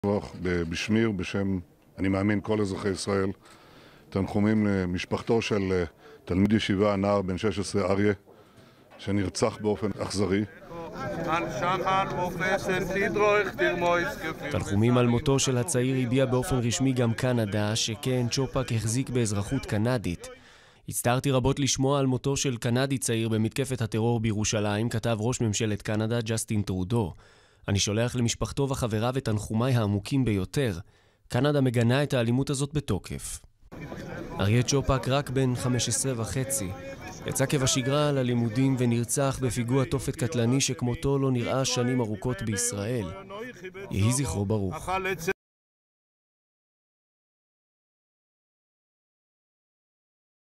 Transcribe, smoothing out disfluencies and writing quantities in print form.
בשמי ובשם, אני מאמין, כל אזרחי ישראל, תנחומים למשפחתו של תלמיד ישיבה, נער בן 16, אריה, שנרצח באופן אכזרי. תנחומים על מותו של הצעיר הביע באופן רשמי גם קנדה, שכן צ'ופק החזיק באזרחות קנדית. הצטערתי רבות לשמוע על מותו של קנדי צעיר במתקפת הטרור בירושלים, כתב ראש ממשלת קנדה ג'סטין טרודו. אני שולח למשפחתו וחבריו את תנחומיי העמוקים ביותר. קנדה מגנה את האלימות הזאת בתוקף. אריה צ'ופק, רק בן 15.5, יצא כבשגרה ללימודים ונרצח בפיגוע תופת קטלני שכמותו לא נראה שנים ארוכות בישראל. יהי זכרו ברוך.